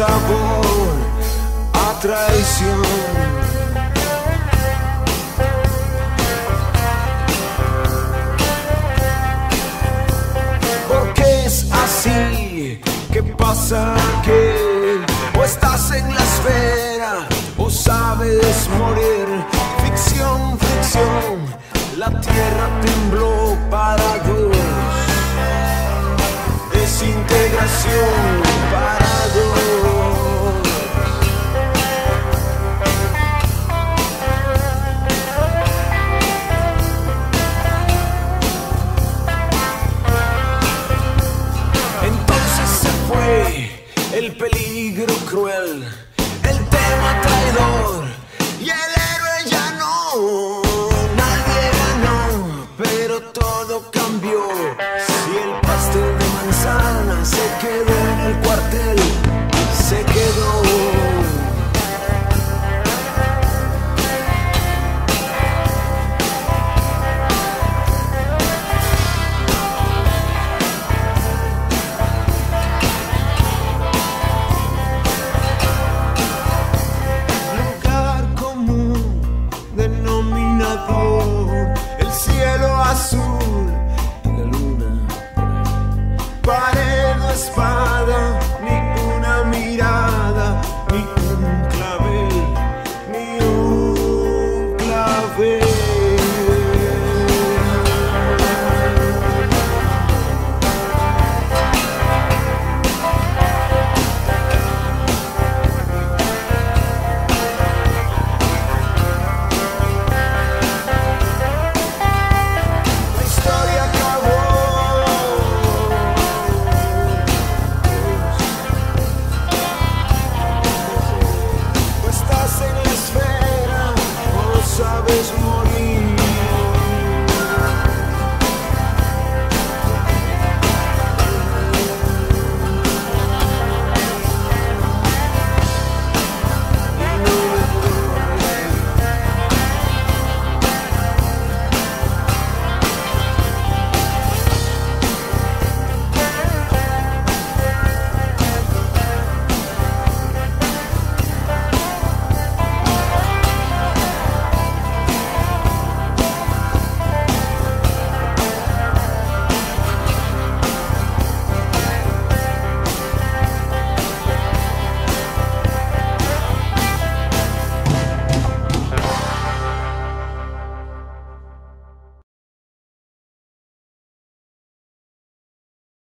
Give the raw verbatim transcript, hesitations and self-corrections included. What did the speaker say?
sabor a traición. Porque es así, ¿qué pasa? Que o estás en la esfera o sabes morir. Ficción, ficción, la tierra tembló para dos. Es integración para dos. Entonces se fue el peligro cruel, el tema traidor y el héroe ya no. Nadie ganó, pero todo cambió. Si el pastel de manzana se quedó